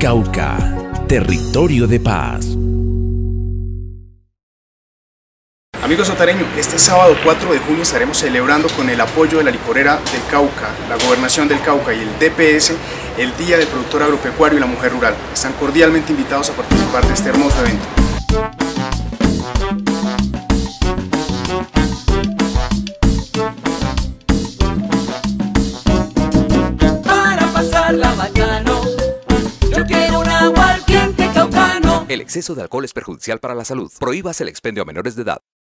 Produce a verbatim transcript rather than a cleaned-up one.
Cauca, territorio de paz. Amigos otareños, este sábado cuatro de junio estaremos celebrando con el apoyo de la licorera del Cauca, la Gobernación del Cauca y el D P S el Día del Productor Agropecuario y la Mujer Rural. Están cordialmente invitados a participar de este hermoso evento. Para pasarla bacano, yo quiero un aguardiente caucano. El exceso de alcohol es perjudicial para la salud. Prohíbas el expendio a menores de edad.